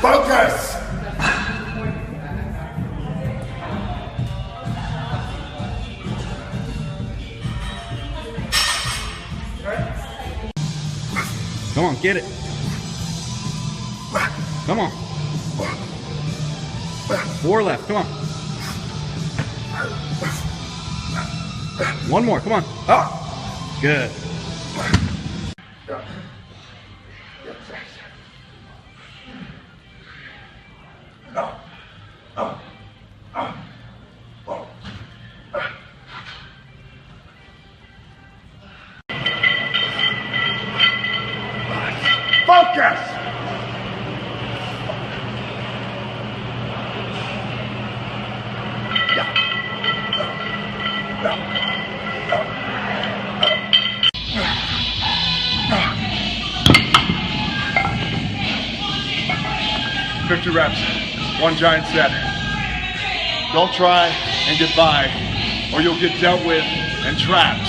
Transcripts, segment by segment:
Focus! Come on, get it. Come on. 4 left, come on. 1 more, come on. Oh, good. Focus! "50 reps, 1 giant set. Don't try and get by, or you'll get dealt with and trapped."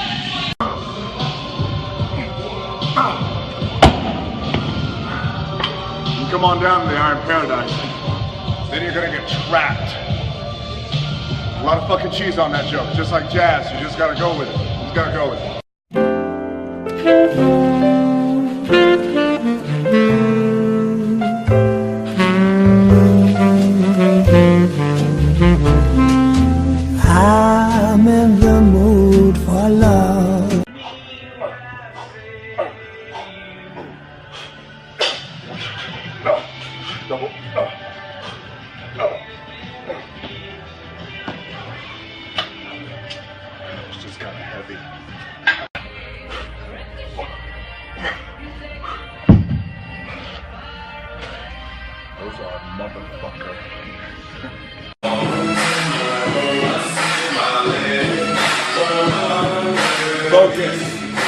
You come on down to the Iron Paradise, then you're gonna get trapped. A lot of fucking cheese on that joke, just like jazz. You just gotta go with it. You just gotta go with it. I'm in the mood for love. Double. It's just kind of heavy. Those are motherfucker. Focus.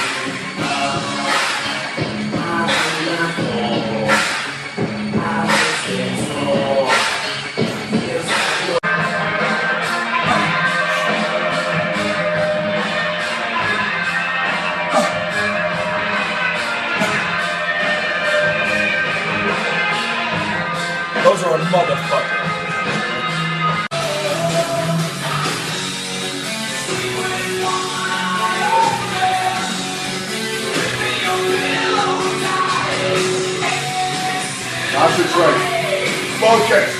Those are a motherfucker. Concentrate. Focus.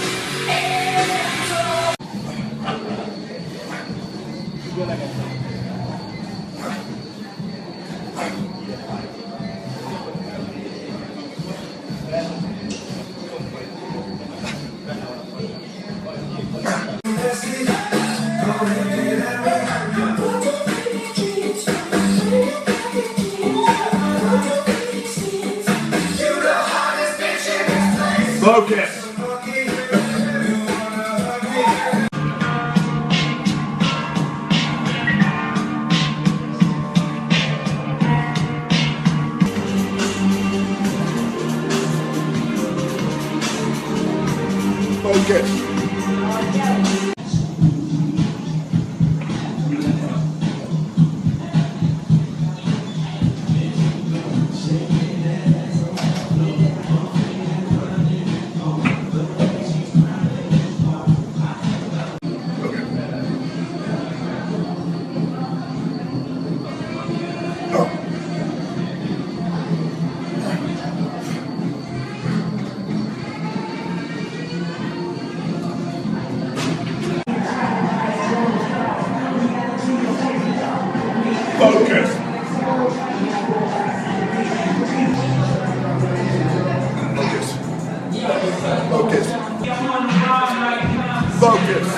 Focus. Focus. Focus. Focus. Focus. Focus.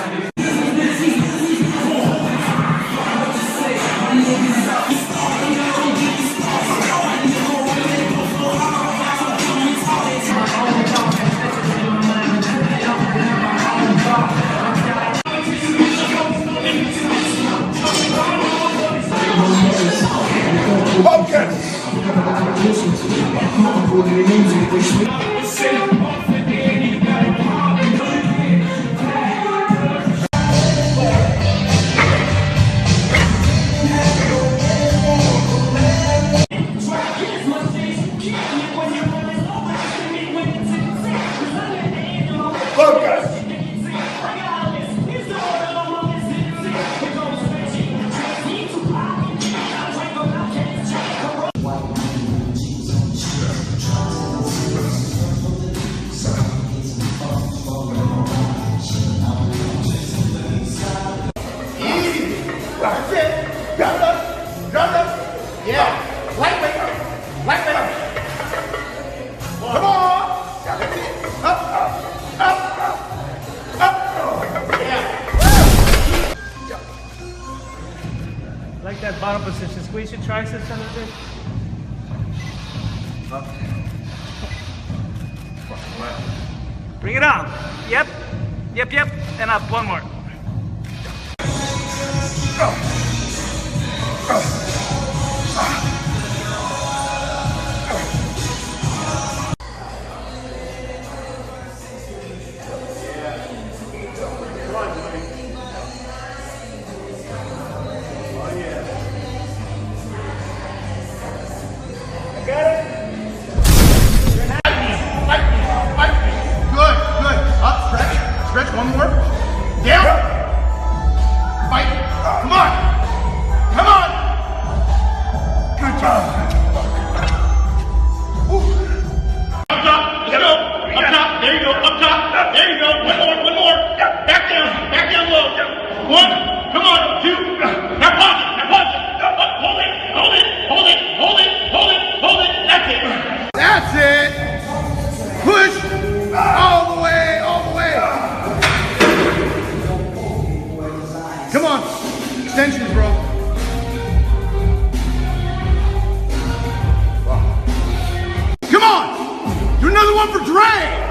Focus. That's it. Grab it up. Grab it up. Yeah. Lightweight. Lightweight. Come on. Up. Up. Up. Up. Yeah. Like that bottom position. Squeeze your triceps a little bit. Bring it on. Yep. Yep, yep. And up. One more. Stretch one more. Down. Fight. Come on. Come on. Good job. Up top. Let's go. Up top. There you go. Up top. There you go. One more. One more. Back down. Back down low. One. Come on. Two. Now pause it. Now pause it. Hold it. Hold it. Hold it. Hold it. Hold it. Hold it. That's it. That's it. Push all the way. All the way. Come on, extensions, bro. Come on, do another one for Dre.